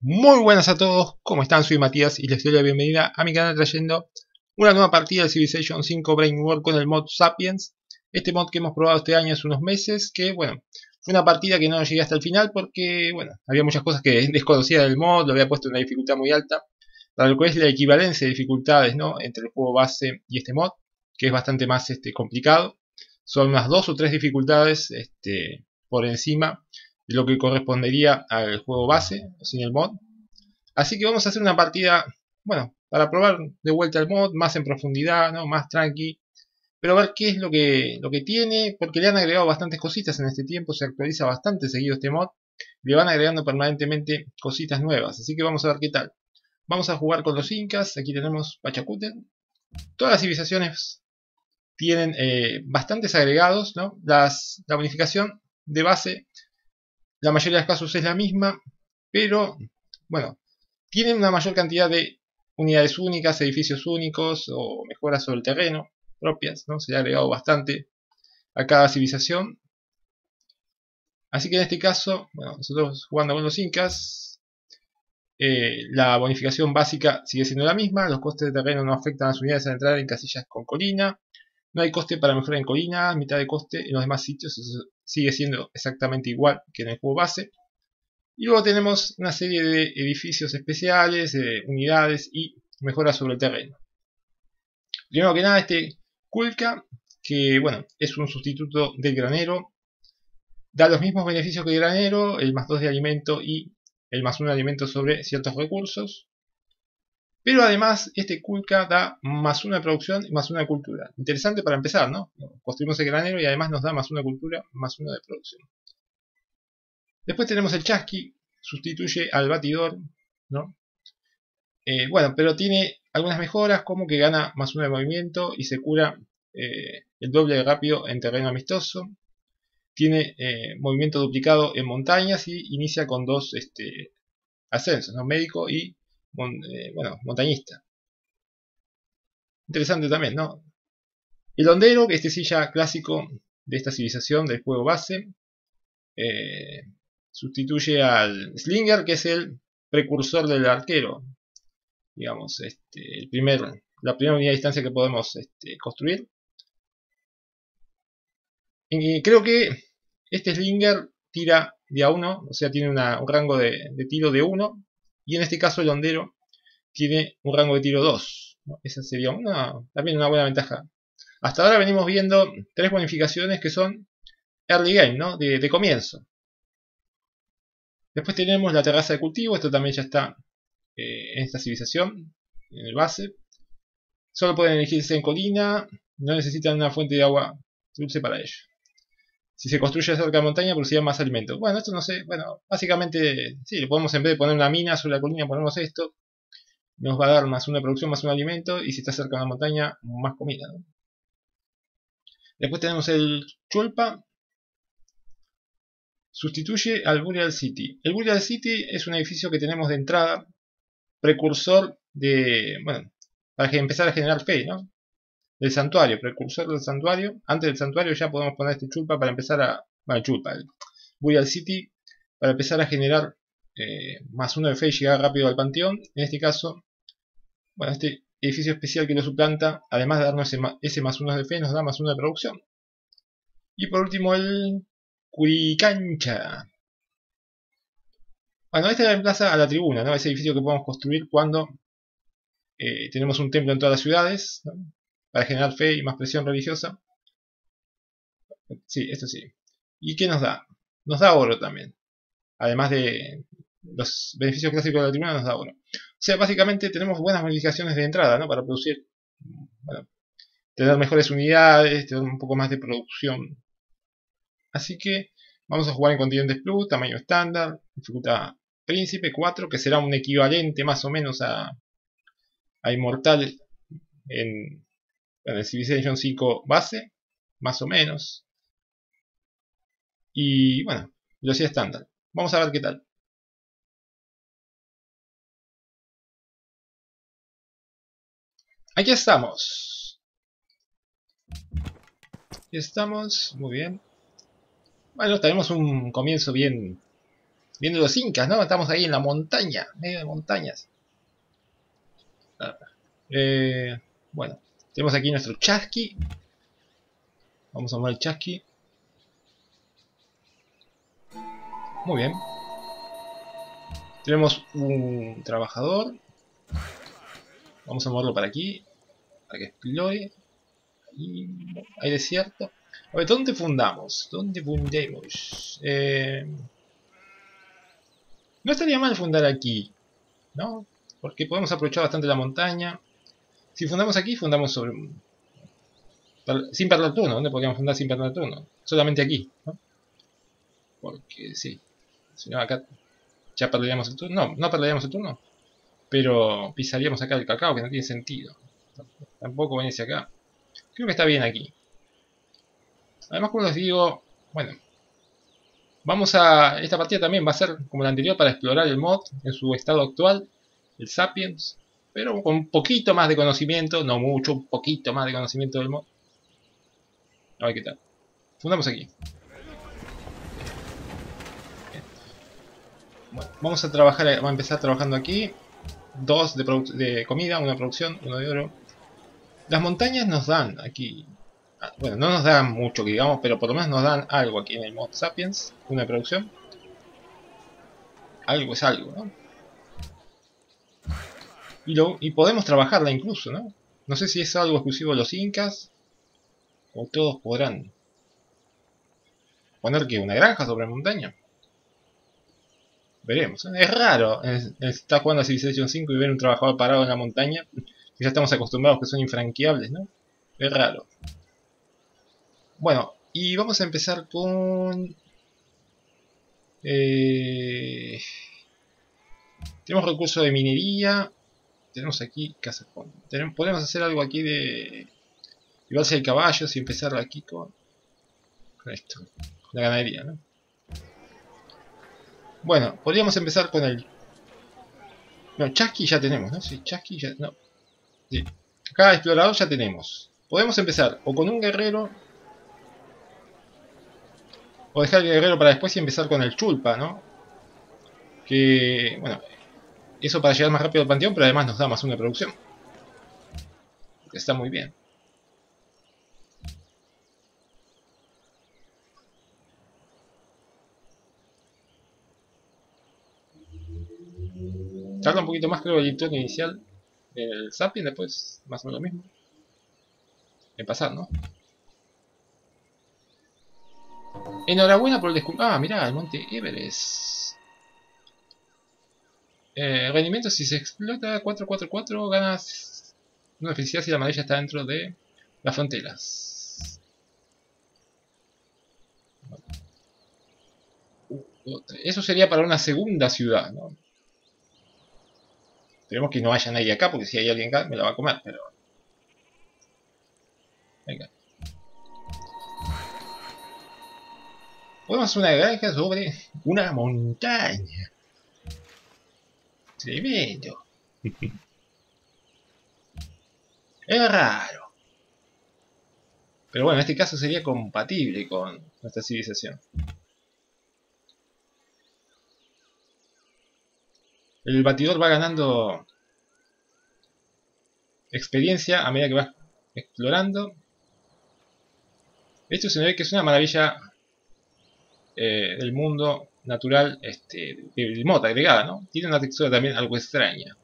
Muy buenas a todos, ¿cómo están? Soy Matías y les doy la bienvenida a mi canal trayendo una nueva partida de Civilization 5 Brain War con el mod Sapiens. Este mod que hemos probado este año hace unos meses, que bueno, fue una partida que no llegué hasta el final porque bueno, había muchas cosas que desconocía del mod, lo había puesto en una dificultad muy alta, para lo que es la equivalencia de dificultades, ¿no?, entre el juego base y este mod, que es bastante más complicado. Son unas 2 o 3 dificultades por encima de lo que correspondería al juego base, sin el mod. Así que vamos a hacer una partida, bueno, para probar de vuelta el mod, más en profundidad, ¿no?, más tranqui, pero ver qué es lo que tiene, porque le han agregado bastantes cositas en este tiempo, se actualiza bastante seguido este mod, le van agregando permanentemente cositas nuevas, así que vamos a ver qué tal. Vamos a jugar con los incas, aquí tenemos Pachacútec. Todas las civilizaciones tienen bastantes agregados, ¿no? La bonificación de base, la mayoría de los casos es la misma, pero bueno, tienen una mayor cantidad de unidades únicas, edificios únicos o mejoras sobre el terreno propias, ¿no? Se le ha agregado bastante a cada civilización. Así que en este caso, bueno, nosotros jugando con los incas, la bonificación básica sigue siendo la misma, los costes de terreno no afectan a las unidades al entrar en casillas con colina, no hay coste para mejorar en colina, mitad de coste en los demás sitios, eso sigue siendo exactamente igual que en el juego base. Y luego tenemos una serie de edificios especiales, unidades y mejoras sobre el terreno. Primero que nada, este Kulka, que bueno, es un sustituto del granero, da los mismos beneficios que el granero, el +2 de alimento y el +1 de alimento sobre ciertos recursos. Pero además, este Kulka da +1 de producción y +1 de cultura. Interesante para empezar, ¿no? Construimos el granero y además nos da +1 de cultura, +1 de producción. Después tenemos el Chasqui, sustituye al batidor, ¿no? Bueno, pero tiene algunas mejoras, como que gana +1 de movimiento y se cura el doble de rápido en terreno amistoso. Tiene movimiento duplicado en montañas y inicia con 2 ascensos, ¿no?, médico y bueno, montañista. Interesante también, ¿no? El hondero, que sí ya clásico de esta civilización del juego base, sustituye al Slinger, que es el precursor del arquero, digamos, la primera unidad de distancia que podemos construir. Y creo que este Slinger tira de a 1, o sea, tiene un rango de tiro de 1, y en este caso el hondero tiene un rango de tiro 2, ¿no? Esa sería también una buena ventaja. Hasta ahora venimos viendo 3 bonificaciones que son early game, ¿no?, de comienzo. Después tenemos la terraza de cultivo, esto también ya está en esta civilización, en el base. Solo pueden elegirse en colina, no necesitan una fuente de agua dulce para ello. Si se construye cerca de montaña, producirá más alimento. Bueno, esto no sé, bueno, básicamente, sí, lo podemos, en vez de poner una mina sobre la colina, ponemos esto. Nos va a dar +1 de producción, +1 de alimento, y si está cerca de una montaña, más comida, ¿no? Después tenemos el Chulpa. Sustituye al Burial City. El Burial City es un edificio que tenemos de entrada, precursor de, bueno, para empezar a generar fe, ¿no?, del santuario, precursor del santuario. Antes del santuario ya podemos poner este Chulpa para empezar a, bueno, Chulpa, el Burial City, para empezar a generar +1 de fe y llegar rápido al panteón. En este caso, bueno, este edificio especial que lo suplanta, además de darnos ese +1 de fe, nos da +1 de producción. Y por último el Curicancha. Bueno, este reemplaza a la tribuna, ¿no?, ese edificio que podemos construir cuando tenemos un templo en todas las ciudades, ¿no?, para generar fe y más presión religiosa. Sí, esto sí. ¿Y qué nos da? Nos da oro también. Además de los beneficios clásicos de la tribuna, nos da oro. O sea, básicamente tenemos buenas modificaciones de entrada, ¿no?, para producir, bueno, tener mejores unidades, tener un poco más de producción. Así que vamos a jugar en Continentes Plus, tamaño estándar, dificultad Príncipe 4, que será un equivalente más o menos a Inmortal en el Civilization 5 base, más o menos. Y bueno, velocidad estándar. Vamos a ver qué tal. Aquí estamos. Aquí estamos, muy bien. Bueno, tenemos un comienzo bien Viendo los incas, ¿no? Estamos ahí en la montaña, medio de montañas. Bueno, tenemos aquí nuestro chasqui. Vamos a mover el chasqui. Muy bien. Tenemos un trabajador. Vamos a moverlo para aquí, para que explore. Ahí hay desierto. A ver, ¿dónde fundamos? ¿Dónde fundemos? No estaría mal fundar aquí, ¿no? Porque podemos aprovechar bastante la montaña. Si fundamos aquí, fundamos sobre... sin perder turno. ¿Dónde podríamos fundar sin perder turno? Solamente aquí, ¿no? Porque sí. Si no, acá ya perderíamos el turno. No, no perderíamos el turno. Pero pisaríamos acá el cacao, que no tiene sentido. Tampoco venirse acá. Creo que está bien aquí. Además, como les digo, bueno, vamos a... Esta partida también va a ser como la anterior para explorar el mod en su estado actual, el Sapiens, pero con un poquito más de conocimiento, no mucho, un poquito más de conocimiento del mod. A ver qué tal. Fundamos aquí. Bueno, vamos a trabajar, vamos a empezar trabajando aquí. 2 de comida, 1 de producción, 1 de oro. Las montañas nos dan aquí... Bueno, no nos dan mucho, que digamos, pero por lo menos nos dan algo aquí en el mod Sapiens. 1 de producción. Algo es algo, ¿no? Y podemos trabajarla incluso, ¿no? No sé si es algo exclusivo de los incas. O todos podrán poner que una granja sobre montaña. Veremos. Es raro estar jugando a Civilization 5 y ver un trabajador parado en la montaña. Ya estamos acostumbrados que son infranqueables, ¿no? Es raro. Bueno, y vamos a empezar con... tenemos recursos de minería. Tenemos aquí casa. Podemos hacer algo aquí de... Llevarse el caballo y empezar aquí con esto. La ganadería, ¿no? Bueno, podríamos empezar con el... No, chasqui ya tenemos, ¿no? Sí, chasqui ya... No. Sí. Acá explorador ya tenemos. Podemos empezar o con un guerrero... O dejar el guerrero para después y empezar con el chulpa, ¿no? Que... Bueno, eso para llegar más rápido al panteón, pero además nos da más una producción. Está muy bien. Tarda un poquito más, creo, el turno inicial del Sapien, después más o menos lo mismo. En pasar, ¿no? Enhorabuena por el descubrimiento. Ah, mirá, el monte Everest. Rendimiento si se explota 444, ganas una felicidad si la maravilla está dentro de las fronteras. Eso sería para una segunda ciudad, ¿no? Esperemos que no haya nadie acá, porque si hay alguien acá me la va a comer, pero... Venga. Podemos hacer una granja sobre una montaña. Tremendo. Es raro. Pero bueno, en este caso sería compatible con nuestra civilización. El batidor va ganando experiencia a medida que va explorando. Esto se ve que es una maravilla del mundo natural del mod agregada, ¿no? Tiene una textura también algo extraña.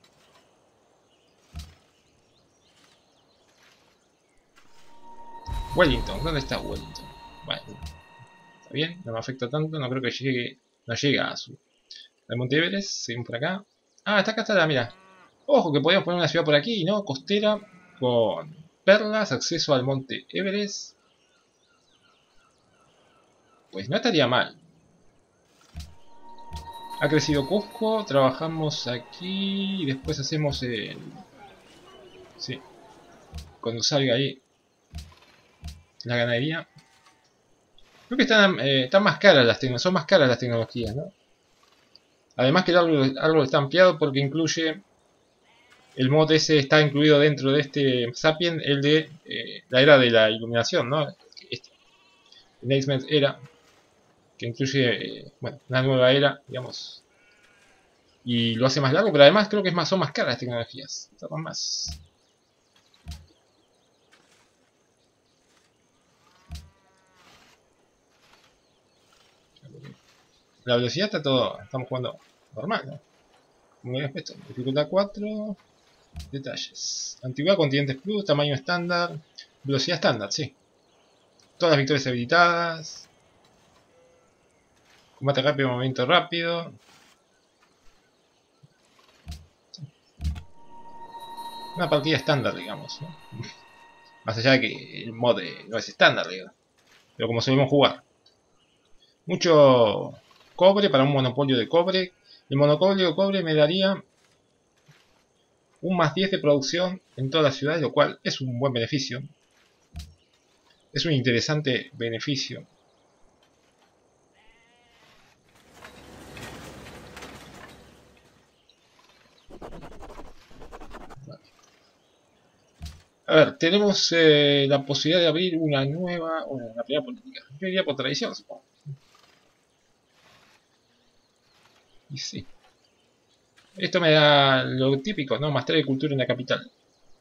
Wellington, ¿dónde está Wellington? Bueno, está bien, no me afecta tanto, no creo que llegue, no llega a su... al Monte Everest, seguimos por acá. Ah, está acá, está, mira. Ojo que podríamos poner una ciudad por aquí, ¿no? Costera, con perlas, acceso al Monte Everest. Pues no estaría mal. Ha crecido Cusco, trabajamos aquí y después hacemos el... Sí, cuando salga ahí la ganadería. Creo que están más caras las tecnologías, son más caras las tecnologías, ¿no? Además que el árbol está ampliado porque incluye... El mod ese está incluido dentro de este Sapien, el de la era de la iluminación, ¿no? Enhancement era. que incluye, bueno, una nueva era, digamos, y lo hace más largo, pero además creo que son más caras las tecnologías, tardan más. La velocidad está todo, estamos jugando normal, ¿no? Como habíamos puesto, dificultad 4, detalles. Antigüedad, continentes plus, tamaño estándar, velocidad estándar, sí. Todas las victorias habilitadas. Combate rápido, movimiento rápido. Una partida estándar, digamos, ¿no? Más allá de que el mod no es estándar, digamos. Pero como solemos jugar. Mucho cobre para un monopolio de cobre. El monopolio de cobre me daría un más 10 de producción en toda la ciudad, lo cual es un buen beneficio. Es un interesante beneficio. A ver, tenemos la posibilidad de abrir una nueva, una primera política. Yo iría por tradición, supongo. Y sí. Esto me da lo típico, ¿no? Más 3 de cultura en la capital.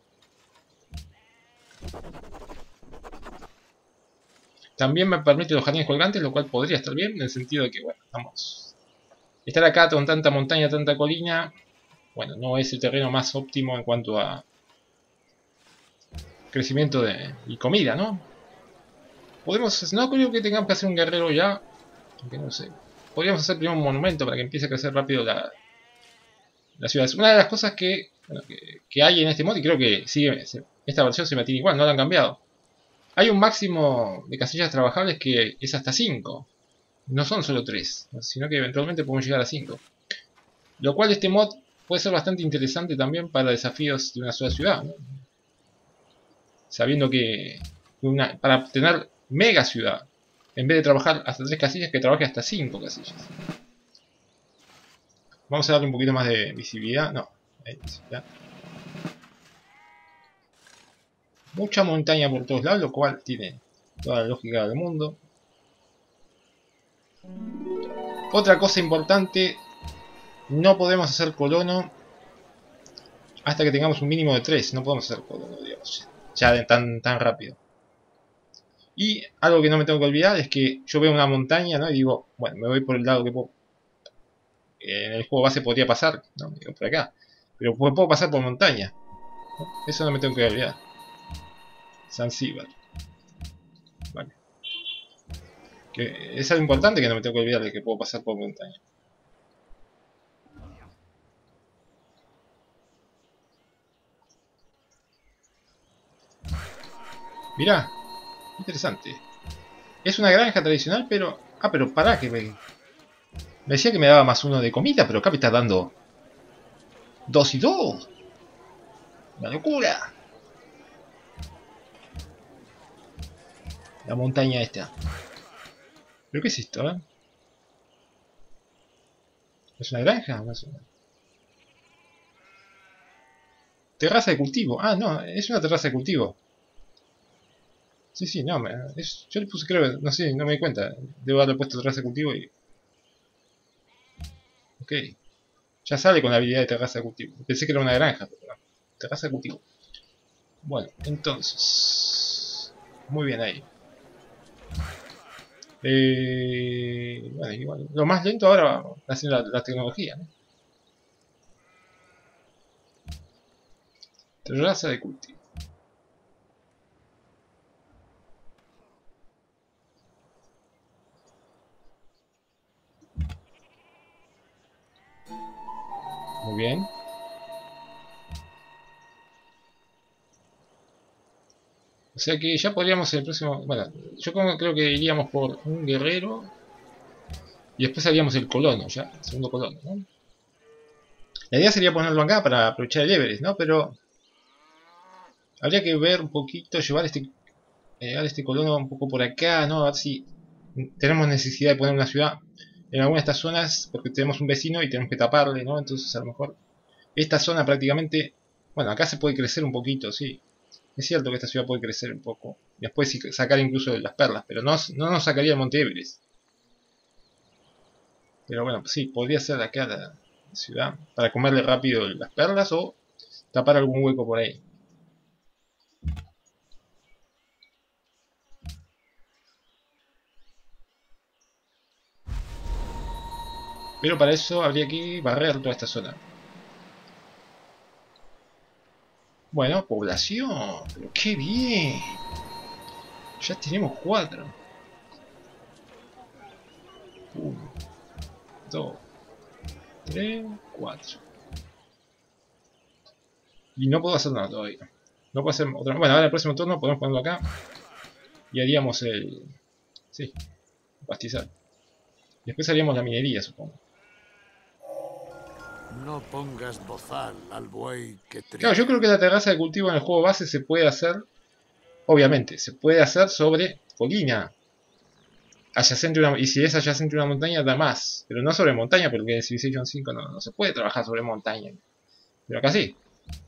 También me permite los jardines colgantes, lo cual podría estar bien, en el sentido de que, bueno, vamos. Estar acá con tanta montaña, tanta colina, bueno, no es el terreno más óptimo en cuanto a crecimiento y comida, ¿no? Podemos, no creo que tengamos que hacer un guerrero ya, aunque no sé. Podríamos hacer primero un monumento para que empiece a crecer rápido la ciudad. Es una de las cosas que, bueno, que hay en este mod, y creo que sigue, esta versión se mantiene igual, no la han cambiado. Hay un máximo de casillas trabajables que es hasta 5. No son solo 3, sino que eventualmente podemos llegar a 5. Lo cual este mod puede ser bastante interesante también para desafíos de una sola ciudad, ¿no? Sabiendo que para obtener mega ciudad, en vez de trabajar hasta 3 casillas, que trabaje hasta 5 casillas. Vamos a darle un poquito más de visibilidad. No, ahí, visibilidad. Mucha montaña por todos lados, lo cual tiene toda la lógica del mundo. Otra cosa importante, no podemos hacer colono hasta que tengamos un mínimo de 3. No podemos hacer colono, digamos, ya tan rápido. Y algo que no me tengo que olvidar es que yo veo una montaña, ¿no? Y digo, bueno, me voy por el lado que puedo. En el juego base podría pasar, ¿no? Digo, por acá. Pero puedo pasar por montaña, ¿no? Eso no me tengo que olvidar. Zanzíbar. Vale. Que es algo importante que no me tengo que olvidar de que puedo pasar por montaña. Mirá, interesante. Es una granja tradicional, pero... Ah, pero pará, que me decía que me daba más 1 de comida, pero acá me está dando 2 y 2. ¡Una locura! La montaña esta. ¿Pero qué es esto, eh? ¿Es una granja? No es una... Terraza de cultivo. Ah, no, es una terraza de cultivo. Sí, no, yo le puse, creo, no sé, no me di cuenta. Debo haberle puesto terraza de cultivo y... Ok. Ya sale con la habilidad de terraza de cultivo. Pensé que era una granja, pero no. Terraza de cultivo. Bueno, entonces... Muy bien ahí. Bueno, igual. Lo más lento ahora va a ser la tecnología, ¿no? Terraza de cultivo. Muy bien. O sea que ya podríamos el próximo... Bueno, yo creo que iríamos por un guerrero. Y después haríamos el colono, ya. El segundo colono, ¿no? La idea sería ponerlo acá para aprovechar el Everest, ¿no? Pero... Habría que ver un poquito, llevar este colono un poco por acá, ¿no? A ver si tenemos necesidad de poner una ciudad en alguna de estas zonas, porque tenemos un vecino y tenemos que taparle, ¿no? Entonces a lo mejor esta zona prácticamente... Bueno, acá se puede crecer un poquito, sí. Es cierto que esta ciudad puede crecer un poco. Después sacar incluso las perlas, pero no nos sacaría el Monte Everest. Pero bueno, pues sí, podría ser acá la ciudad. Para comerle rápido las perlas o tapar algún hueco por ahí. Pero para eso habría que barrer toda esta zona. Bueno, población. Pero qué bien. Ya tenemos 4. 1, 2, 3, 4. Y no puedo hacer nada todavía. No puedo hacer otra. Bueno, ahora el próximo turno podemos ponerlo acá. Y haríamos el... Sí, pastizal. Después haríamos la minería, supongo. No pongas bozal al buey que Claro, yo trilla. creo que la terraza de cultivo en el juego base se puede hacer... Obviamente, se puede hacer sobre colina. Adyacente una, y si es adyacente a una montaña, da más. Pero no sobre montaña, porque en Civilization 5 no se puede trabajar sobre montaña. Pero acá sí.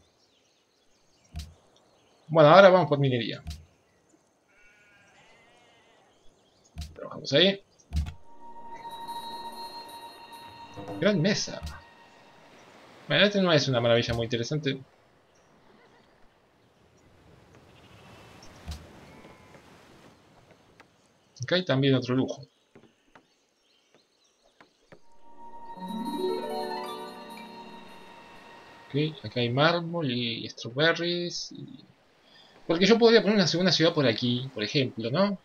Bueno, ahora vamos por minería. Trabajamos ahí. Gran mesa. Bueno, este no es una maravilla muy interesante. Acá hay también otro lujo. Ok, acá hay mármol y strawberries. Porque yo podría poner una segunda ciudad por aquí, por ejemplo, ¿no?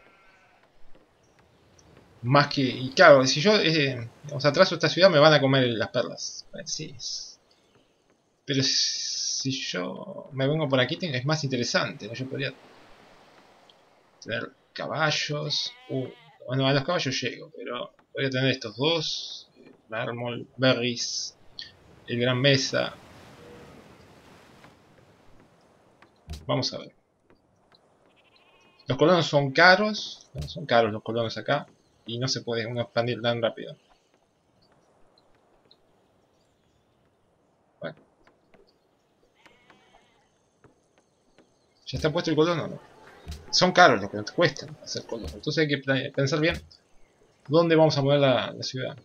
Más que... Y claro, si yo atraso esta ciudad me van a comer las perlas. Sí. Pero si yo me vengo por aquí es más interesante, ¿no? Yo podría tener caballos. Bueno, a los caballos llego, pero podría tener estos dos. Mármol, berries, el gran mesa. Vamos a ver. Los colonos son caros. Bueno, son caros los colonos acá. Y no se puede uno expandir tan rápido. Bueno. ¿Ya está puesto el colono o no? Son caros los que nos cuestan hacer colonos. Entonces hay que pensar bien dónde vamos a mover la ciudad.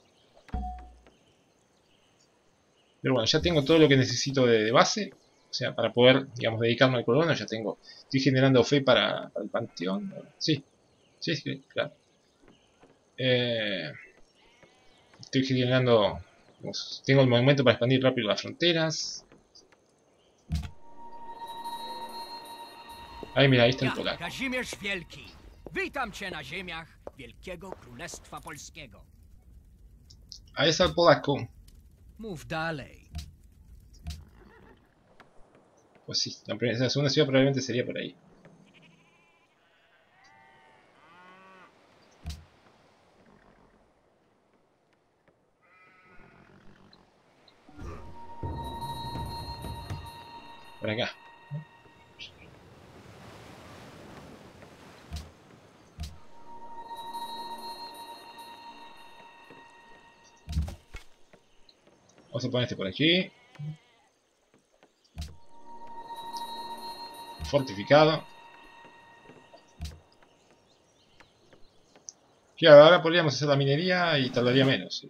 Pero bueno, ya tengo todo lo que necesito de base. O sea, para poder, digamos, dedicarme al colono, ya tengo. Estoy generando fe para el panteón. Sí, sí, claro. Estoy generando. Digamos, tengo el movimiento para expandir rápido las fronteras. Ahí, mira, ahí está el Ja, polaco. Kazimierz Wielki. Witam cię na ziemiach Wielkiego Królestwa Polskiego. Ahí está el polaco. Mów dalej. Pues sí, la segunda ciudad probablemente sería por ahí. Por acá. Vamos a poner este por aquí. Fortificado. Claro, ahora podríamos hacer la minería y tardaría menos.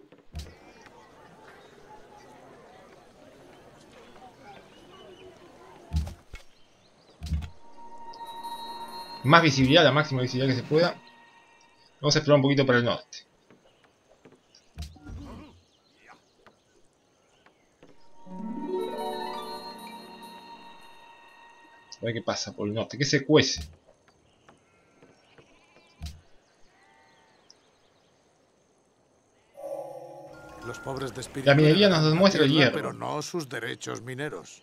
Más visibilidad, la máxima visibilidad que se pueda. Vamos a explorar un poquito para el norte. A ver qué pasa por el norte. ¿Qué se cuece? Los pobres de La espíritu minería nos heredarán la demuestra el tierra, pero hierro. no sus derechos mineros.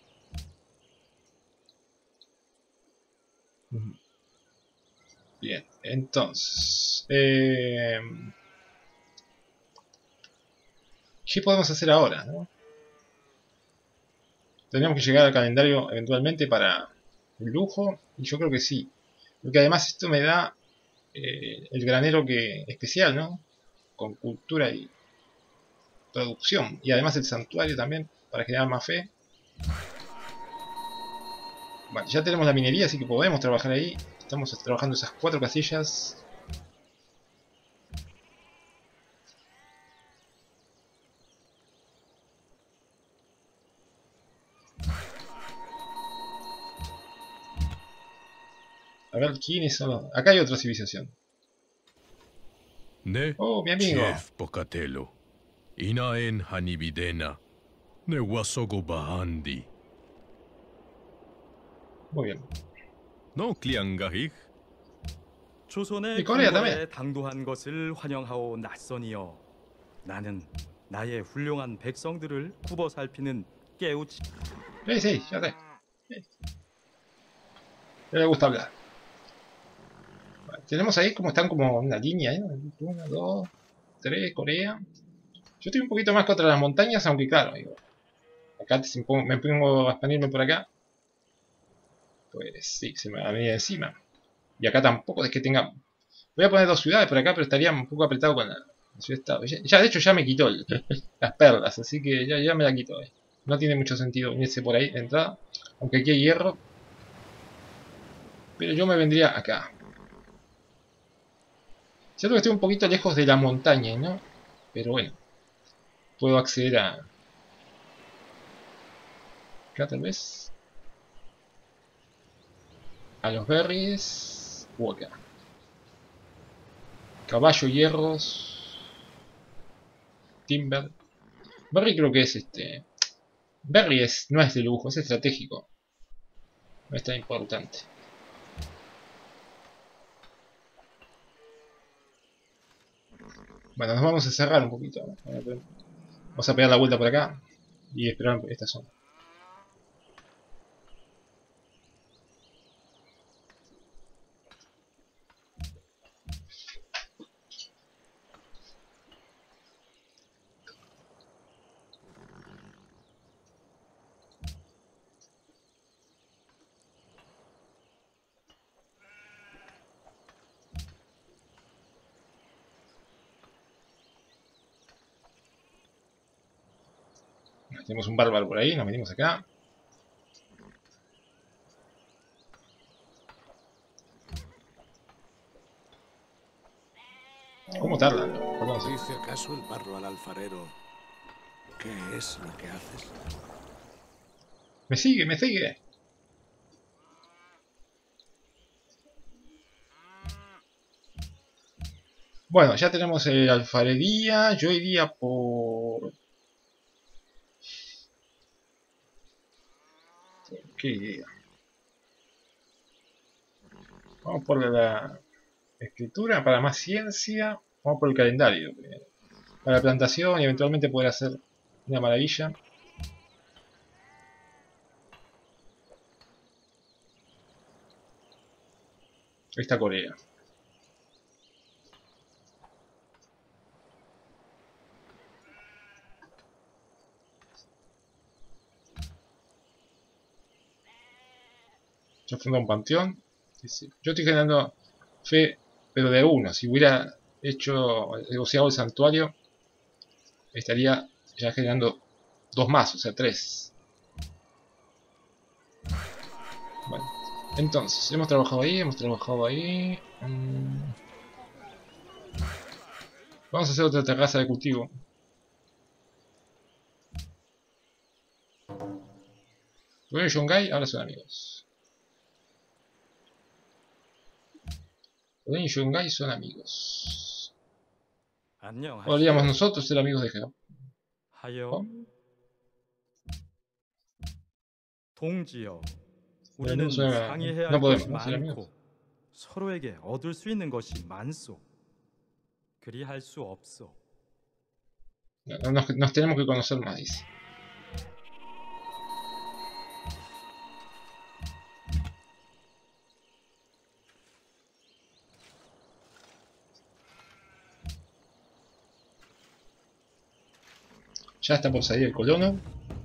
Bien, entonces... ¿qué podemos hacer ahora? ¿No? Tendríamos que llegar al calendario eventualmente para el lujo. Y yo creo que sí. Porque además esto me da el granero especial, ¿no? Con cultura y producción. Y además el santuario también, para generar más fe. Bueno, ya tenemos la minería, así que podemos trabajar ahí. Estamos trabajando esas 4 casillas. A ver, ¿quiénes son los...? Acá hay otra civilización. 네, Oh, mi amigo. Chief Pocatello. Inaen Hanibidena. Ne wasogo bahandi. Muy bien. No kliangahig. 이 조선의 코리아 경거에 당도한 것을 환영하오 낯선이여. 나는 나의 훌륭한 백성들을 굽어 살피는 깨우치. Sí, ya sé. No le gusta hablar. Vale, tenemos ahí como están como una línea, ¿eh? 1, 2, 3, Corea. Yo estoy un poquito más contra las montañas, aunque claro, digo, acá me pongo a expandirme por acá. Pues sí, se me va a venir encima. Y acá tampoco es que tenga... Voy a poner 2 ciudades por acá, pero estaría un poco apretado con la ciudad-estado. Ya, de hecho, ya me quitó las perlas, así que ya me la quitó. No tiene mucho sentido unirse por ahí de entrada. Aunque aquí hay hierro. Pero yo me vendría acá. Cierto que estoy un poquito lejos de la montaña, ¿no? Pero bueno. Puedo acceder a... Acá tal vez. A los berries. O acá. Caballo, hierros. Timber. Berry creo que es Berry no es de lujo, es estratégico. No es tan importante. Bueno, nos vamos a cerrar un poquito. Vamos a pegar la vuelta por acá y esperar esta zona. Tenemos un bárbaro por ahí, nos venimos acá. ¿Cómo tardan? Perdón. ¿Dice acaso el barro al alfarero qué es lo que haces? Me sigue, me sigue. Bueno, ya tenemos alfarería. Yo iría por... ¿Qué iría? Vamos por la escritura, para más ciencia. Vamos por el calendario. Para la plantación y eventualmente poder hacer una maravilla. Ahí está Corea. Ya fundó un panteón. Yo estoy generando fe, pero de uno. Si hubiera negociado el santuario, estaría ya generando 2 más, o sea 3. Bueno, entonces, hemos trabajado ahí, Vamos a hacer otra terraza de cultivo. Bueno, y Yongai ahora son amigos. Bueno, y Yongai son amigos. Podríamos nosotros ser amigos de Japón. 하여 동지여, No 우리는 상의해야 할 podemos 것이 ser amigos. 많고 서로에게 얻을 수 있는 것이 많소. 그리할 수 없소. Nos tenemos que conocer más, dice. Ya está por salir el colono.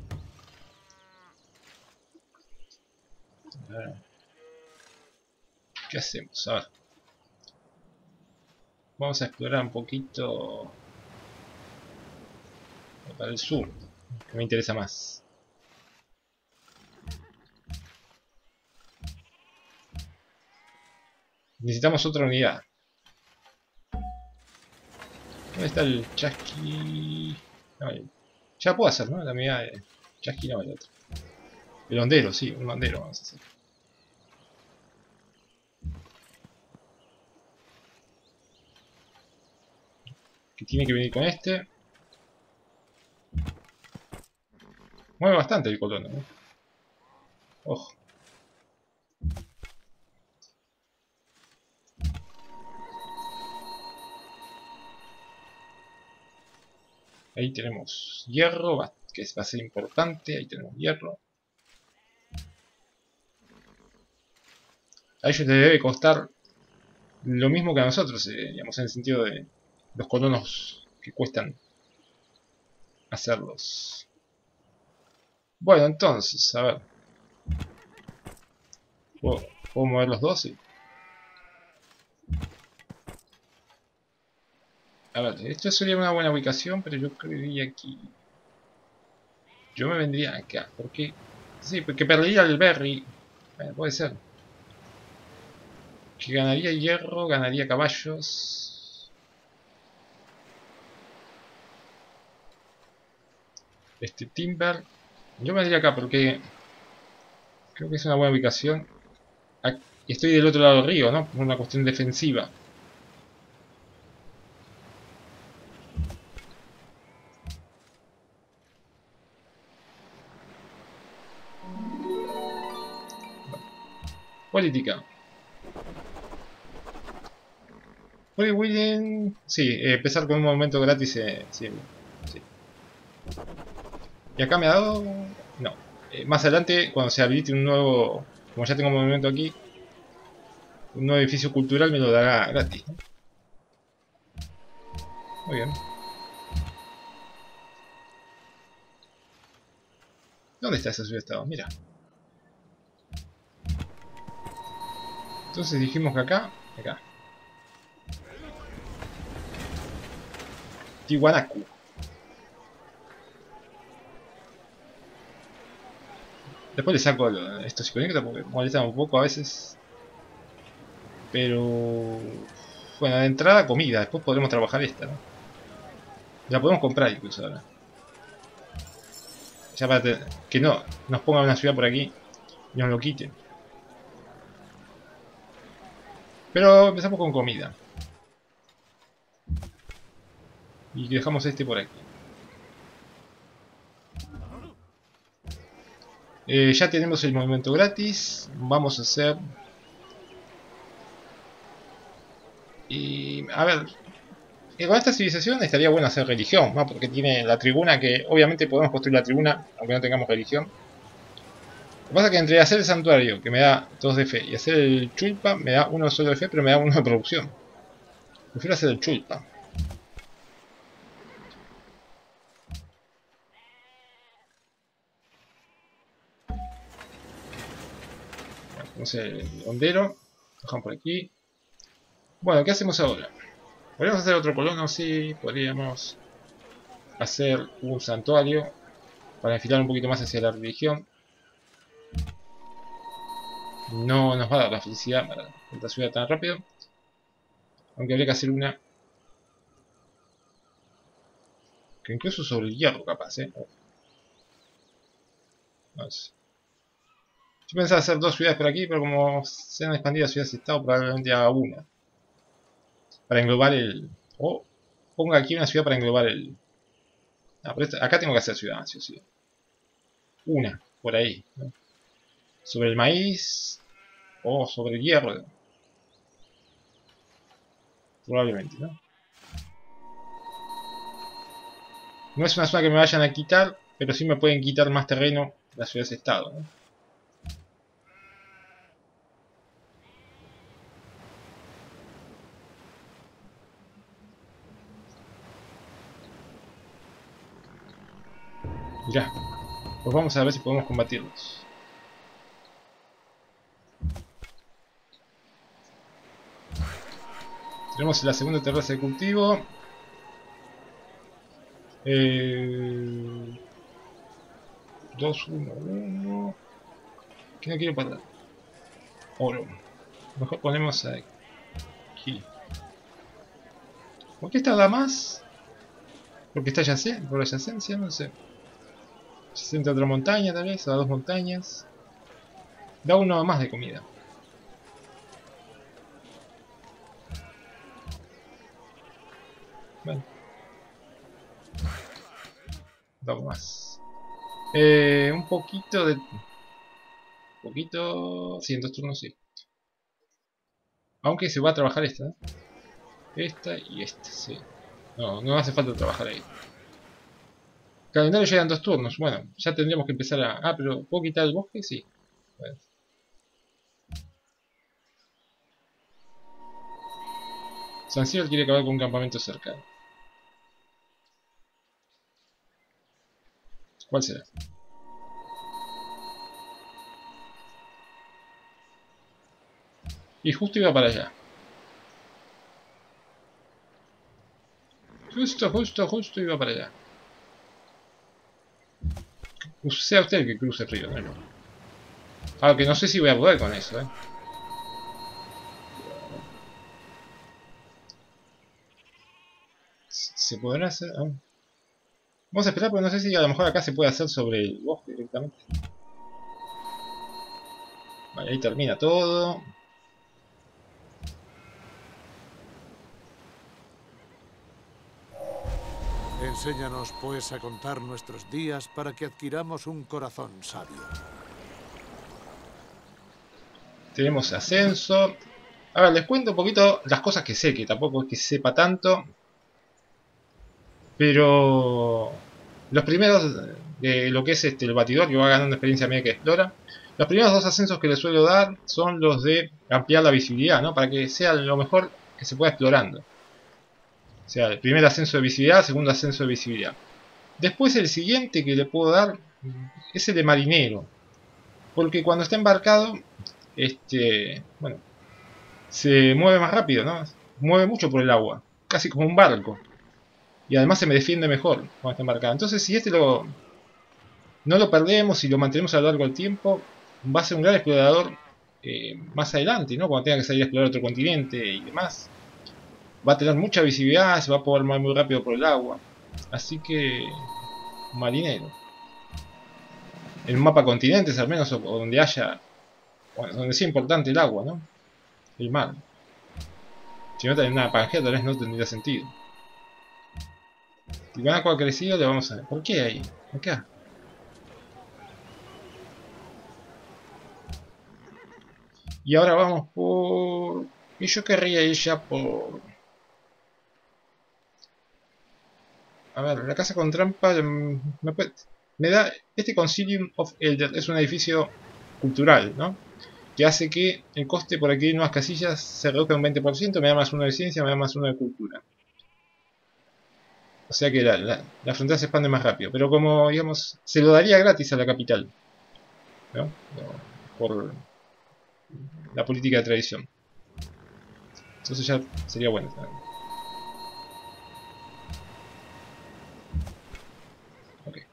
¿Qué hacemos? A ver. Vamos a explorar un poquito para el sur, que me interesa más. Necesitamos otra unidad. ¿Dónde está el chasqui? No, ya puedo hacer, ¿no? La unidad de chasqui, no, el otro. El hondero, sí, un hondero vamos a hacer. Que tiene que venir con este. Mueve bastante el colono, ¿eh? Ojo. Ahí tenemos hierro, que va a ser importante. Ahí tenemos hierro. A ellos les debe costar lo mismo que a nosotros, digamos, en el sentido de los colonos que cuestan hacerlos. Bueno, entonces, a ver. ¿Puedo mover los dos? Sí. A ver, esto sería una buena ubicación, pero yo creería aquí. Yo me vendría acá, porque... Sí, porque perdería el berry. Bueno, puede ser. Que ganaría hierro, ganaría caballos. Este timber. Yo me vendría acá porque... Creo que es una buena ubicación. Y estoy del otro lado del río, ¿no? Por una cuestión defensiva. Política. Muy willing. Sí, empezar con un momento gratis. Sí, sí. Y acá me ha dado. No. Más adelante, cuando se habilite un nuevo. Como ya tengo un movimiento aquí. Un nuevo edificio cultural me lo dará gratis, ¿no? Muy bien. ¿Dónde está esa ciudad-estado? Mira. Entonces dijimos que acá. Acá. Tiwanaku. Después le saco estos icónicos porque molestan un poco a veces. Pero... Bueno, de entrada comida. Después podremos trabajar esta, ¿no? La podemos comprar incluso ahora. Ya para que no nos pongan una ciudad por aquí y nos lo quiten. Pero empezamos con comida. Y dejamos este por aquí. Ya tenemos el movimiento gratis. Vamos a hacer... Y... A ver... con esta civilización estaría bueno hacer religión, ¿no? Porque tiene la tribuna que... Obviamente podemos construir la tribuna, aunque no tengamos religión. Lo que pasa es que entre hacer el santuario, que me da 2 de fe, y hacer el chulpa, me da 1 solo de fe, pero me da 1 de producción. Prefiero hacer el chulpa. Vamos a hacer el hondero. Dejamos por aquí. Bueno, ¿qué hacemos ahora? Podríamos hacer otro colono, sí. Podríamos hacer un santuario para enfilar un poquito más hacia la religión. No nos va a dar la felicidad para esta ciudad tan rápido. Aunque habría que hacer una que incluso sobre el hierro capaz, no sé. Yo pensaba hacer 2 ciudades por aquí, pero como se han expandido ciudades-estado, probablemente haga una. Para englobar el... O ponga aquí una ciudad para englobar el... No, pero acá tengo que hacer ciudad, sí o sí. Una, por ahí, ¿no? Sobre el maíz o sobre el hierro. Probablemente, ¿no? No es una zona que me vayan a quitar, pero sí me pueden quitar más terreno las ciudades-estado, ¿no? Mirá, pues vamos a ver si podemos combatirlos. Tenemos la segunda terraza de cultivo. 2, 1, 1. ¿Qué no quiero para oro? Mejor ponemos aquí. ¿Por qué tarda más? Porque está yacencia, por la yacencia, no sé. Se entra a otra montaña tal vez, a 2 montañas. Da 1 más de comida. Bueno, Dos más. Un poquito de... poquito... sí, en 2 turnos sí. Aunque se va a trabajar esta, ¿eh? Esta y esta, sí. No hace falta trabajar ahí. Calendario llega en 2 turnos. Bueno, ya tendríamos que empezar a... Ah, pero ¿puedo quitar el bosque? Sí. Bueno. San Siro quiere acabar con un campamento cercano. ¿Cuál será? Y justo iba para allá. Justo iba para allá. Sea usted el que cruce el río, no yo. Aunque no sé si voy a poder con eso, ¿Se podrá hacer? Ah. Vamos a esperar porque no sé si a lo mejor acá se puede hacer sobre el bosque directamente. Vale, ahí termina todo. Enséñanos, pues, a contar nuestros días para que adquiramos un corazón sabio. Tenemos ascenso. A ver, les cuento un poquito las cosas que sé, que tampoco es que sepa tanto. Pero los primeros, de lo que es el batidor, que va ganando experiencia a medida que explora. Los primeros 2 ascensos que le suelo dar son los de ampliar la visibilidad, ¿no? Para que sea lo mejor que se pueda explorando. O sea, el primer ascenso de visibilidad, segundo ascenso de visibilidad. Después el siguiente que le puedo dar es el de marinero. Porque cuando está embarcado, bueno, se mueve más rápido, ¿no? Mueve mucho por el agua, casi como un barco. Y además se me defiende mejor cuando está embarcado. Entonces si no lo perdemos y lo mantenemos a lo largo del tiempo, va a ser un gran explorador más adelante, ¿no? Cuando tenga que salir a explorar otro continente y demás. Va a tener mucha visibilidad, se va a poder mover muy rápido por el agua. Así que... marinero. En un mapa continentes al menos, o donde haya... bueno, donde sea importante el agua, ¿no? El mar. Si no tenés nada Pangea, tal vez no tendría sentido. Y con agua crecido le vamos a ver. ¿Por qué ahí? Acá. Y ahora vamos por... y yo querría ir ya por... a ver, la casa con trampa me da... Este Concilium of Elders es un edificio cultural, ¿no? Que hace que el coste por adquirir nuevas casillas se reduzca un 20%, me da más uno de ciencia, me da más uno de cultura. O sea que la frontera se expande más rápido. Pero como, digamos, se lo daría gratis a la capital, ¿no? Por la política de tradición. Entonces ya sería bueno. Okay.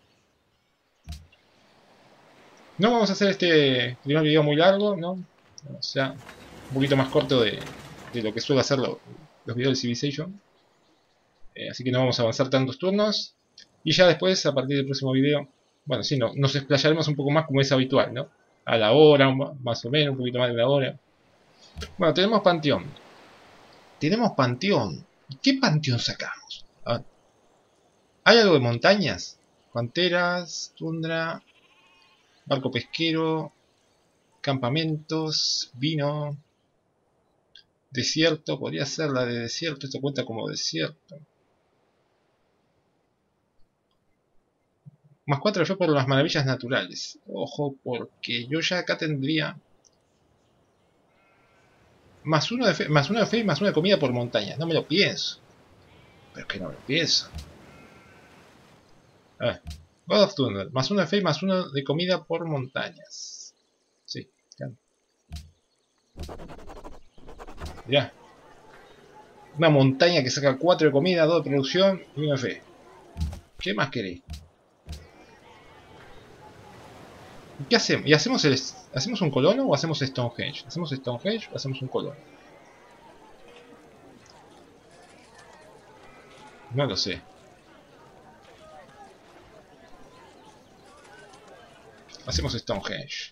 No vamos a hacer este primer video muy largo, ¿no? O sea, un poquito más corto de lo que suelo hacer los videos de Civilization. Así que no vamos a avanzar tantos turnos. Y ya después, a partir del próximo video, bueno, sí, nos explayaremos un poco más como es habitual, ¿no? A la hora, más o menos, un poquito más de la hora. Bueno, tenemos panteón. Tenemos panteón. ¿Qué panteón sacamos? ¿Hay algo de montañas? Panteras, tundra, barco pesquero, campamentos, vino, desierto. Podría ser la de desierto. Esto cuenta como desierto. Más 4 yo por las maravillas naturales. Ojo, porque yo ya acá tendría más uno de fe, y más uno de comida por montaña. No me lo pienso. Pero es que no me lo pienso. A ver. God of Thunder. Más uno de fe y más uno de comida por montañas. Sí, claro. Mirá. Una montaña que saca 4 de comida, 2 de producción y 1 de fe. ¿Qué más queréis? ¿Qué hacemos? ¿Y hacemos un colono o hacemos Stonehenge? ¿Hacemos Stonehenge o hacemos un colono? No lo sé. Hacemos Stonehenge.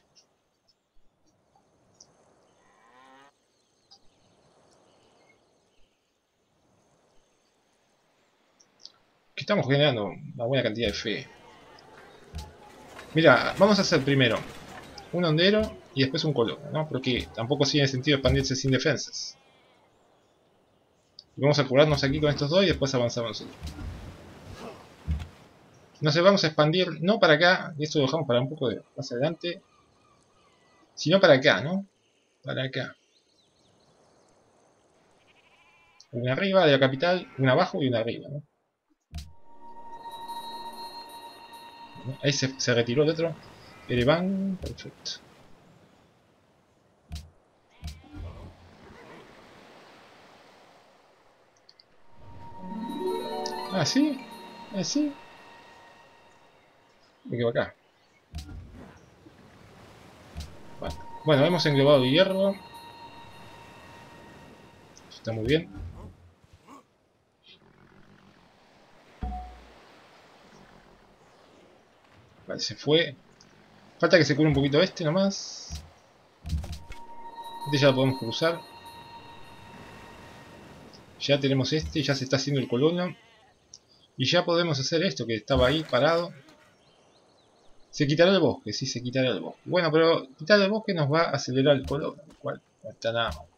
estamos generando una buena cantidad de fe. Mira, vamos a hacer primero un hondero y después un colono, ¿no? Porque tampoco tiene sentido expandirse sin defensas. Y vamos a curarnos aquí con estos dos y después avanzamos nosotros. No sé, vamos a expandir, no para acá, y esto lo dejamos para un poco de más adelante, sino para acá, ¿no? Para acá. Una arriba de la capital, una abajo y una arriba, ¿no? Ahí se retiró el otro. Ereván, perfecto. Ah, sí, sí. Me quedo acá. Bueno, hemos englobado hierro. Eso está muy bien. Vale, se fue. Falta que se cure un poquito este nomás. Este ya lo podemos cruzar. Ya tenemos este, ya se está haciendo el colono. Y ya podemos hacer esto que estaba ahí parado. Se quitará el bosque, sí, se quitará el bosque. Bueno, pero quitar el bosque nos va a acelerar el colono, lo cual no está nada mal.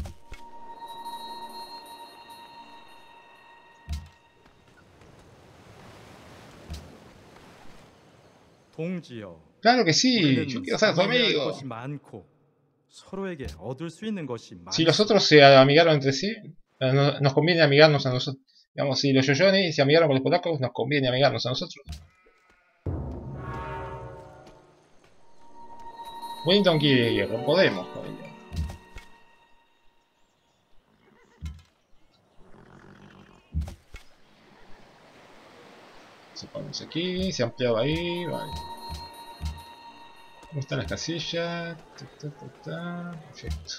동지여, Claro que sí, 우리는 yo quiero ser tu 사랑해야 할 amigo. 것이 많고 서로에게 얻을 수 있는 것이 Si los 많소. otros se amigaron entre sí, nos conviene amigarnos a nosotros. Digamos, si los yoyones se amigaron con los polacos, nos conviene amigarnos a nosotros. Wellington quiere hierro, podemos con ello. Se ponemos aquí, se ha ampliado ahí, vale. ¿Cómo están las casillas? Perfecto.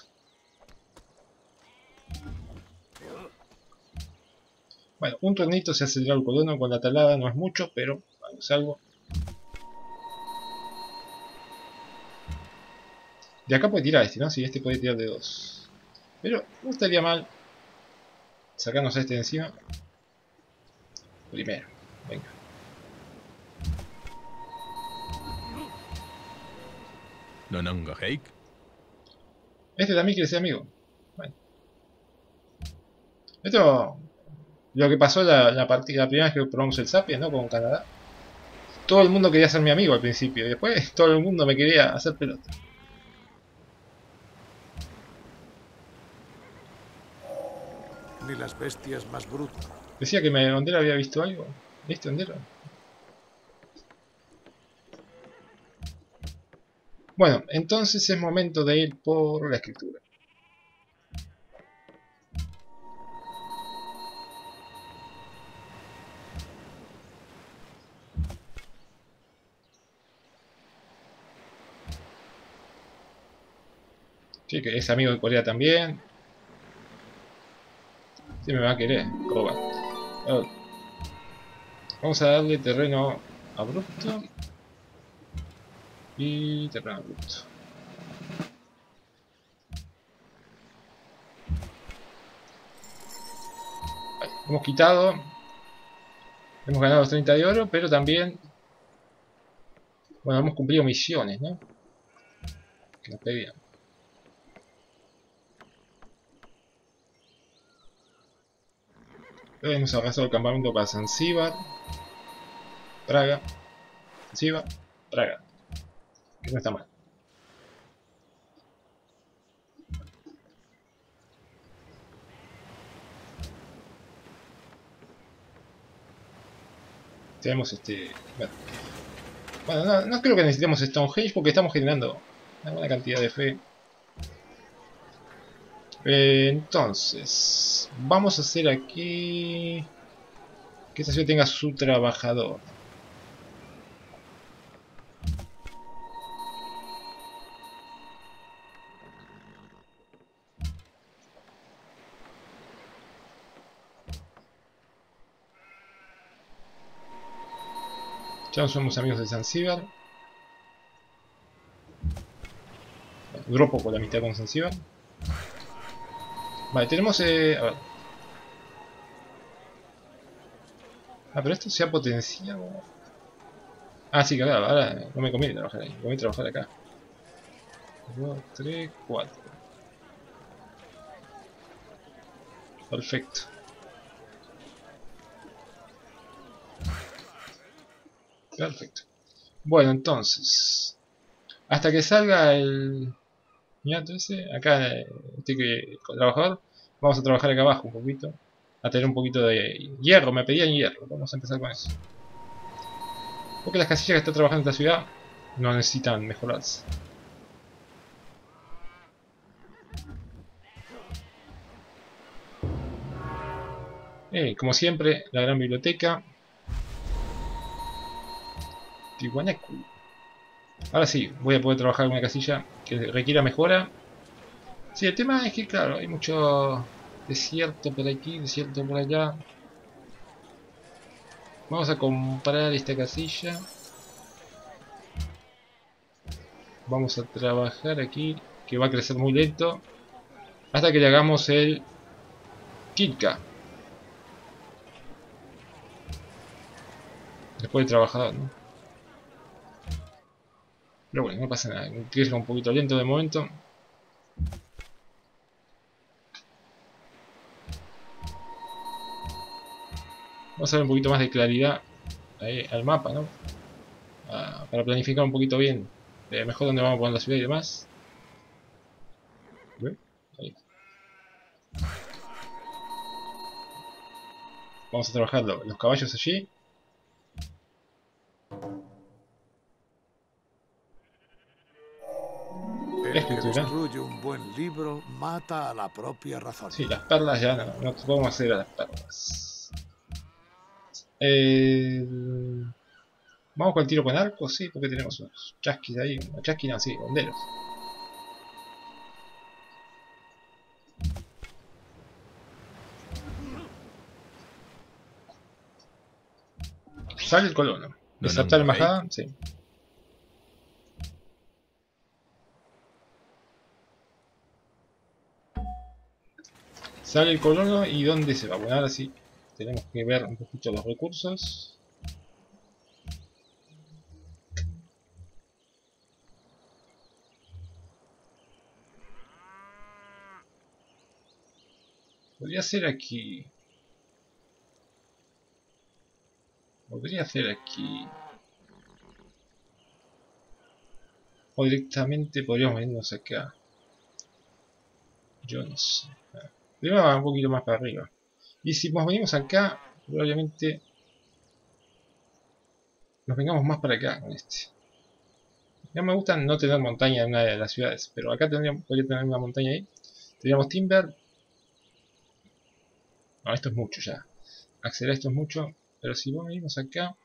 Bueno, un tornito se acelera el colono con la talada, no es mucho, pero bueno, es algo. De acá puede tirar este, ¿no? Sí, este puede tirar de 2. Pero no estaría mal sacarnos a este de encima. Primero, venga. Nananga Heik. Este también quiere ser amigo. Bueno. Esto, lo que pasó la partida, la primera vez que probamos el Sapiens, ¿no? Con Canadá. Todo el mundo quería ser mi amigo al principio. Y después todo el mundo me quería hacer pelota. Ni las bestias más brutas. Decía que Hondero había visto algo. ¿Viste, Hondero? Bueno, entonces es momento de ir por la escritura. Sí, que es amigo de Corea también. Sí, me va a querer, robar. Vamos a darle terreno abrupto. Y terreno abrupto. Vale, hemos quitado. Hemos ganado los 30 de oro, pero también... Bueno, hemos cumplido misiones, ¿no? Que nos pedían. Hemos arrasado el campamento para Zanzíbar, Praga, Zanzíbar, Praga. Que no está mal. Tenemos este... Bueno, no creo que necesitemos Stonehenge porque estamos generando una buena cantidad de fe. Entonces, vamos a hacer aquí que esta ciudad tenga su trabajador. Ya no somos amigos de Zanzíbar. Duró poco la amistad con Zanzíbar. Vale, tenemos... a ver. Ah, pero esto se ha potenciado. Ah, sí, claro, ahora no me conviene trabajar ahí, me conviene trabajar acá. 2, 3, 4. Perfecto. Perfecto. Bueno, entonces, hasta que salga el ñato ese, acá este trabajador, vamos a trabajar acá abajo un poquito, a tener un poquito de hierro. Me pedían hierro, vamos a empezar con eso. Porque las casillas que está trabajando en esta ciudad no necesitan mejorarse. Como siempre, la gran biblioteca. Tiwanaku. Ahora sí, voy a poder trabajar en una casilla que requiera mejora. Sí, el tema es que, claro, hay mucho desierto por aquí, desierto por allá. Vamos a comprar esta casilla. Vamos a trabajar aquí, que va a crecer muy lento, hasta que le hagamos el Kilka. Después del trabajador, ¿no? Pero bueno, no pasa nada, crezca un poquito lento de momento. Vamos a dar un poquito más de claridad ahí al mapa, ¿no? Para planificar un poquito bien mejor dónde vamos a poner la ciudad y demás. Ahí. Vamos a trabajar los caballos allí. El que destruye un buen libro mata a la propia razón. Sí, las perlas ya no podemos hacer a las perlas. Vamos con el tiro con arco, sí, porque tenemos unos chasquis ahí. Unos chasquis, no, sí, bonderos. Sale el colono. Desatar la embajada, sí. Sale el colono y ¿dónde se va? Bueno, ahora sí tenemos que ver un poquito los recursos. Podría ser aquí. Podría ser aquí. O directamente podríamos irnos acá. Yo no sé. Primero va un poquito más para arriba. Y si nos venimos acá, probablemente nos vengamos más para acá con este. No me gusta no tener montaña en una de las ciudades, pero acá podría tener una montaña ahí. Tendríamos timber. No, esto es mucho ya. Acceder a esto es mucho, pero si venimos acá.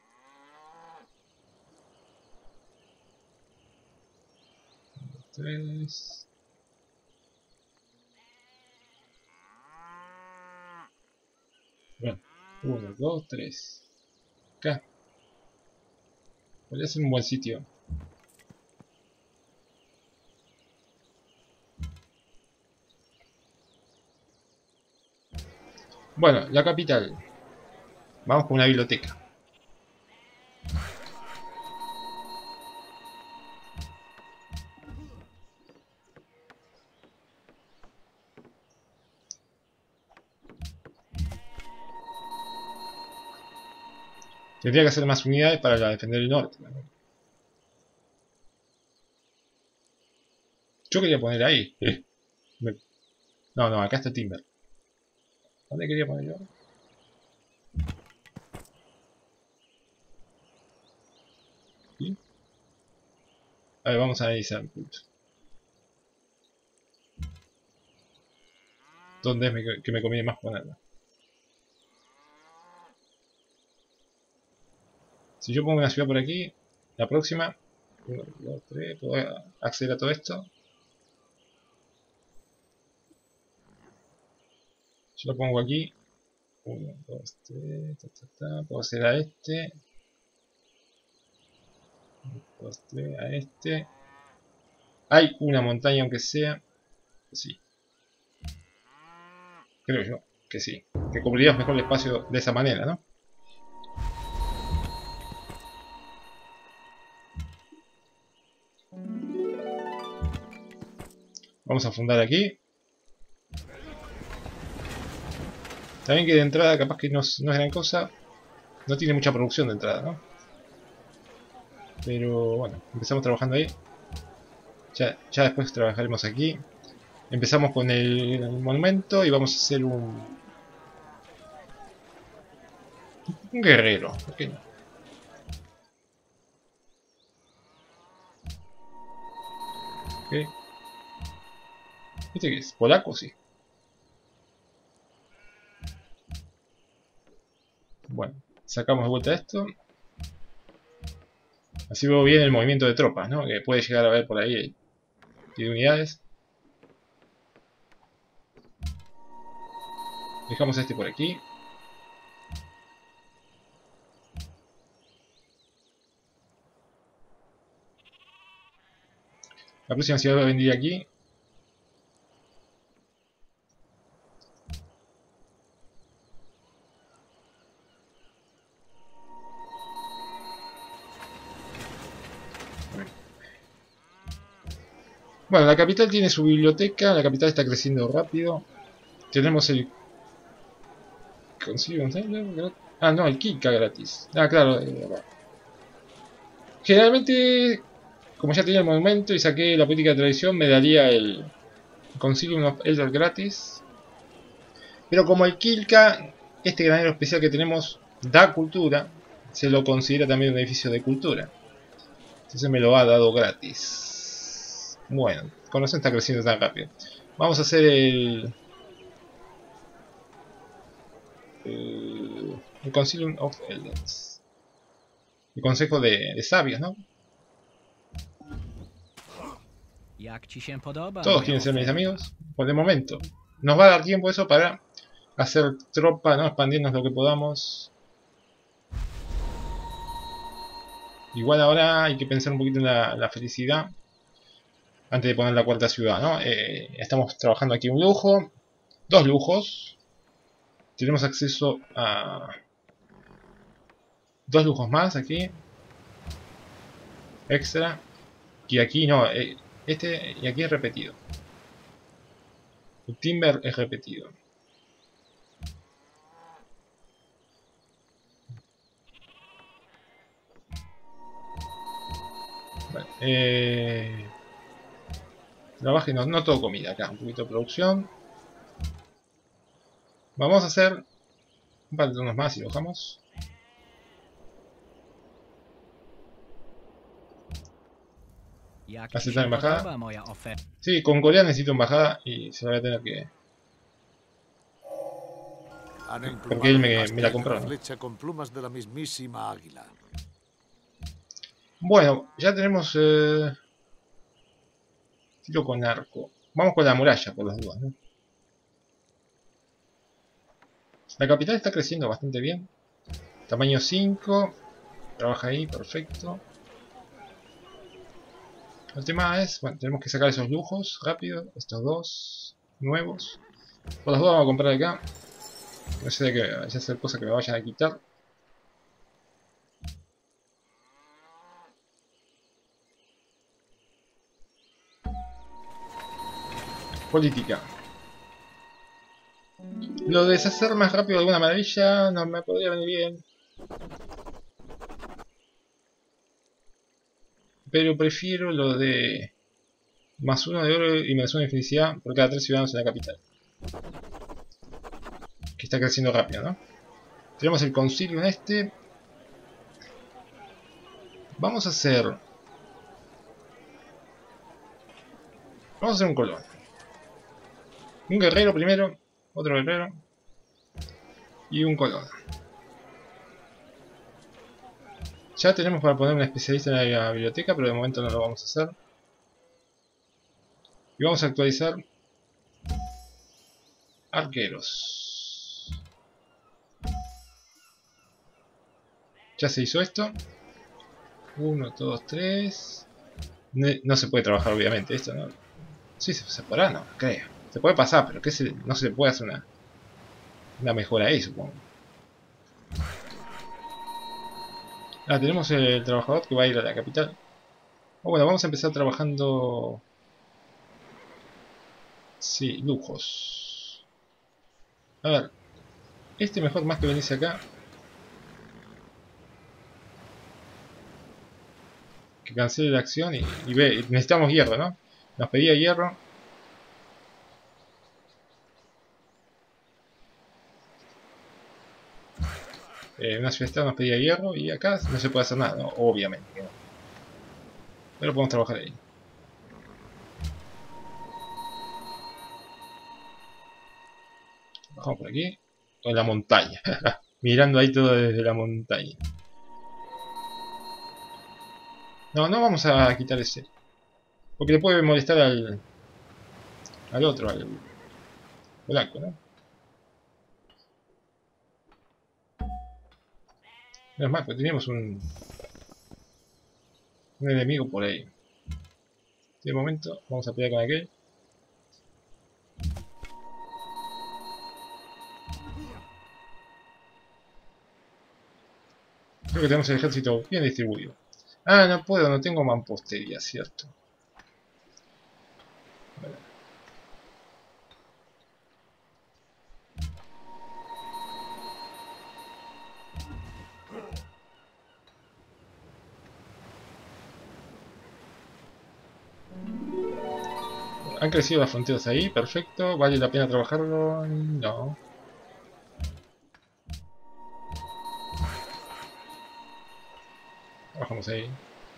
3. Bueno, 1, 2, 3. Acá. Podría ser un buen sitio. Bueno, la capital. Vamos con una biblioteca. Tendría que hacer más unidades para defender el norte. Yo quería poner ahí. No, acá está Timber. ¿Dónde quería poner yo? ¿Sí? A ver, vamos a analizar un punto. ¿Dónde es que me conviene más ponerla? Si yo pongo una ciudad por aquí, la próxima, 1, 2, 3, puedo acceder a todo esto. Yo lo pongo aquí. 1, 2, 3, puedo hacer a este. 1, 2, 3, a este. Hay una montaña aunque sea. Sí. Creo yo que sí. Que cubrirías mejor el espacio de esa manera, ¿no? Vamos a fundar aquí. También que de entrada capaz que no es gran cosa. No tiene mucha producción de entrada, ¿no? Pero bueno, empezamos trabajando ahí. Ya después trabajaremos aquí. Empezamos con el monumento y vamos a hacer un guerrero. ¿Por qué no? Okay. ¿Este qué es? ¿Polaco? Sí. Bueno, sacamos de vuelta esto. Así veo bien el movimiento de tropas, ¿no? Que puede llegar a ver por ahí de unidades. Dejamos este por aquí. La próxima ciudad vendría aquí. Bueno, la capital tiene su biblioteca. La capital está creciendo rápido. Tenemos el... ¿Consigo un tablero? Ah, no, el Kika gratis. Ah, claro. Generalmente, como ya tenía el monumento y saqué la política de tradición, me daría el Concilium of Elders gratis. Pero como el Kilka, este granero especial que tenemos, da cultura, se lo considera también un edificio de cultura. Entonces me lo ha dado gratis. Bueno, con razón está creciendo tan rápido. Vamos a hacer el Concilium of Elders. El consejo de sabios, ¿no? Todos quieren ser mis amigos. Por el momento. Nos va a dar tiempo eso para hacer tropa, ¿no? Expandirnos lo que podamos. Igual ahora hay que pensar un poquito en la felicidad. Antes de poner la cuarta ciudad, ¿no? Estamos trabajando aquí un lujo. 2 lujos. Tenemos acceso a 2 lujos más aquí. Extra. Y aquí no. Este y aquí es repetido. El timber es repetido. Vale, trabaje, no todo comida acá, un poquito de producción. Vamos a hacer un par de unos más y lo bajamos. Aceptar embajada. Sí, con Corea necesito embajada y se va a tener que... Porque él me la compró, ¿no? Flecha con plumas de la mismísima águila. Bueno, ya tenemos tiro con arco. Vamos con la muralla por las dudas, ¿no? La capital está creciendo bastante bien. Tamaño 5. Trabaja ahí, perfecto. El tema es, bueno, tenemos que sacar esos lujos rápido. Estos 2 nuevos. Por las dudas vamos a comprar acá. No sé de que vaya a ser cosa que me vayan a quitar. Política. Lo de deshacer más rápido alguna maravilla no me podría venir bien. Pero prefiero lo de +1 de oro y +1 de felicidad por cada 3 ciudadanos en la capital. Que está creciendo rápido, ¿no? Tenemos el concilio en este. Vamos a hacer un colón. Un guerrero primero, otro guerrero y un colón. Ya tenemos para poner un especialista en la biblioteca, pero de momento no lo vamos a hacer. Y vamos a actualizar arqueros. Ya se hizo esto. 1, 2, 3. No se puede trabajar obviamente esto, ¿no? Sí, se podrá, no, creo. Se puede pasar, pero que no se le puede hacer una mejora ahí, supongo. Ah, tenemos el trabajador que va a ir a la capital. Bueno, vamos a empezar trabajando Sí, lujos. A ver. Este mejor más que venirse acá. Que cancele la acción y ve. Necesitamos hierro, ¿no? Nos pedía hierro. Una ciudad nos pedía hierro y acá no se puede hacer nada, ¿no? Obviamente. ¿No? Pero podemos trabajar ahí. Bajamos por aquí. O en la montaña. Mirando ahí todo desde la montaña. No, no vamos a quitar ese. Porque le puede molestar al otro, al polaco, ¿no? No es más, pues teníamos un enemigo por ahí. De momento vamos a pelear con aquel. Creo que tenemos el ejército bien distribuido. Ah, no puedo, no tengo mampostería, cierto. Vale. Han crecido las fronteras ahí, perfecto. ¿Vale la pena trabajarlo? No. Trabajamos ahí.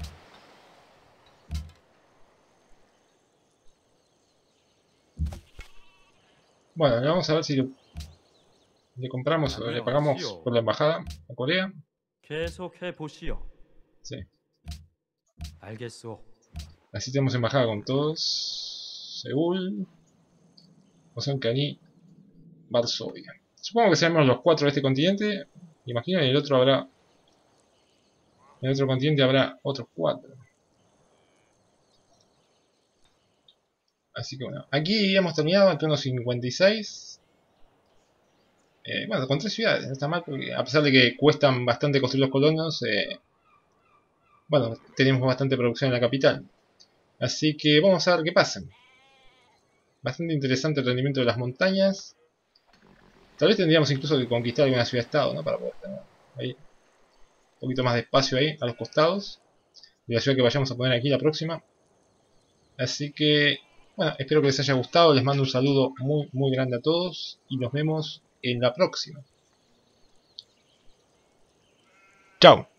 Bueno, vamos a ver si le compramos o le pagamos por la embajada a Corea. 계속해 보시오. Sí. 알겠소. Así tenemos embajada con todos. Seúl, Oceancaní, Varsovia. Supongo que seremos los 4 de este continente. Imagino, y el otro habrá. En el otro continente habrá otros 4. Así que bueno, aquí hemos terminado en pleno 56. Bueno, con 3 ciudades, no está mal porque a pesar de que cuestan bastante construir los colonos, bueno, tenemos bastante producción en la capital. Así que vamos a ver qué pasa. Bastante interesante el rendimiento de las montañas. Tal vez tendríamos incluso que conquistar alguna ciudad-estado, ¿no? Para poder tener ahí un poquito más de espacio ahí a los costados de la ciudad que vayamos a poner aquí la próxima. Así que, bueno, espero que les haya gustado. Les mando un saludo muy grande a todos y nos vemos en la próxima. Chao.